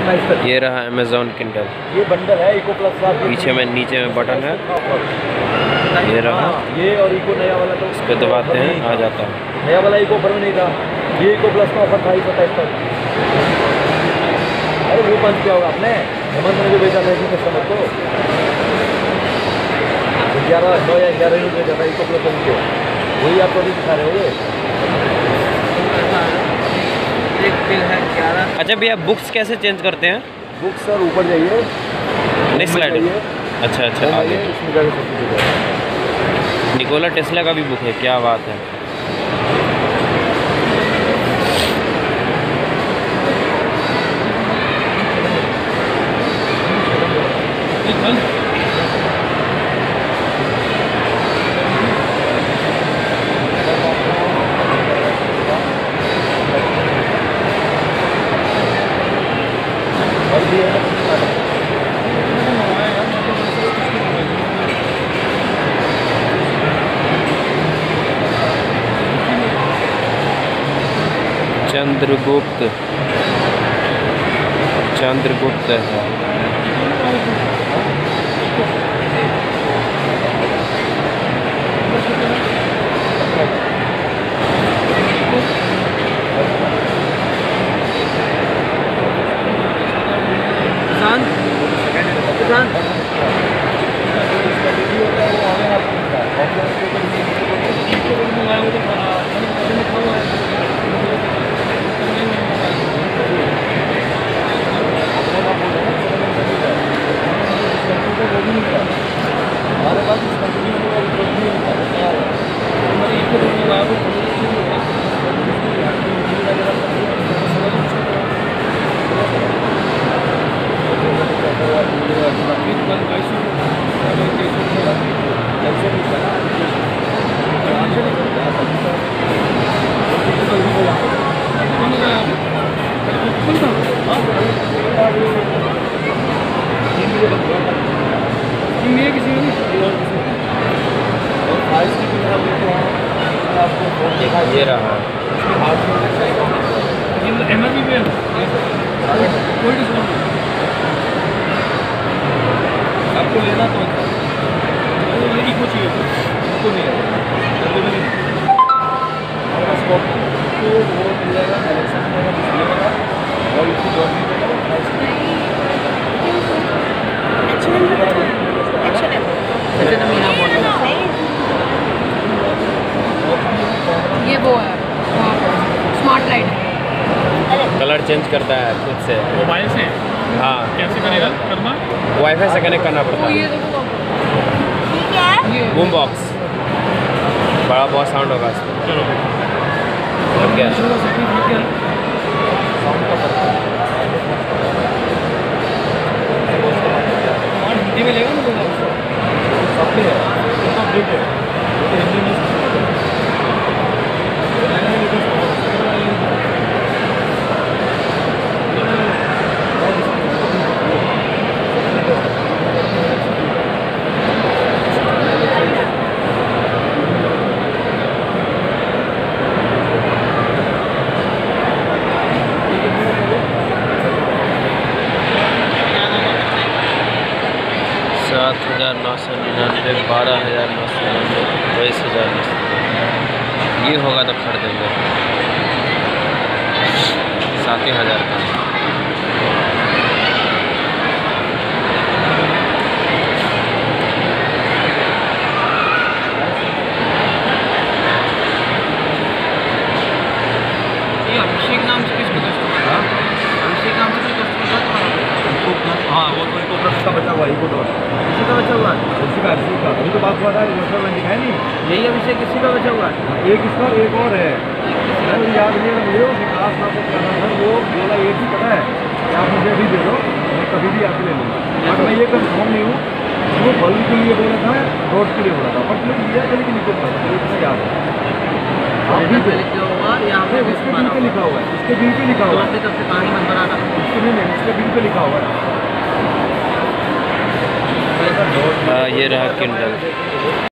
28 तक। ये रहा अमेज़ॉन किंडल। ये बंडल है इको प्लस का। पीछे में नीचे में बटन है, ये रहा। ये और इको नया वाला तो इस पे दबाते हैं आ जाता है। नया वाला इको ऑफर में नहीं था, ये इको प्लस का ऑफर था 27 तक। अरे वो पंच क्या होगा आपने हेमंत ने जो बेचा था इसी कस्टमर को 11 या 11 रुपये बेचा था इको प्लस उनको, वही आपको अभी दिखा रहे हो। एक बिल है 11। अच्छा भैया बुक्स कैसे चेंज करते हैं? बुक्स सर ऊपर जाइए, नेक्स्ट स्लाइड। अच्छा अच्छा आगे इसमें जाकर सब कुछ हो जाएगा। निकोला टेस्ला का भी बुक है, क्या बात है। चंद्रगुप्त है। ये रहा आपको लेना तो इको चाहिए तो नहीं है वो मिल जाएगा एलेक्सा मिलेगा और इसकी जॉब भी ये वो है स्मार्ट लाइट, कलर चेंज करता है खुद से मोबाइल से। हाँ कैसे करेगा करना? वाईफाई से कनेक्ट करना पड़ता ये है। ये बूम बॉक्स बड़ा बहुत साउंड होगा इसमें। चलो लग गया। हिंदी में लेगा ना सब है हिंदी में 7,999, 12,999, 22,999। ये होगा तो खरीदेंगे 7,000 का। अभिषेक नाम से किसको अभिषेक नाम से हाँ वो तो इको प्लस का बचा हुआ है, इको डॉट किसी का बचा हुआ है, इसी का अभी तो बात हुआ था मैंने दिखाया नहीं, यही अभिषेक किसी का बचा हुआ है। एक इसका एक और है मुझे याद नहीं है, मुझे विकास नाम से क्या नाम है, वो बोला एक ही पता है कि आप मुझे अभी दे दो मैं कभी भी आके ले लूँगा, बट मैं ये कंफर्म नहीं हूँ वो बल्ब के लिए बोला था डॉट के लिए बोला था, बट मैं लिया था लेकिन इको प्लस इतना याद है। अभी तो यहाँ पे इसके बिल पे लिखा हुआ है, इसके बिल पे लिखा हुआ है, तब से कहानी नंबर आ रहा है, इसके नहीं इसके बिल पे लिखा हुआ है। ये रहा किंडल।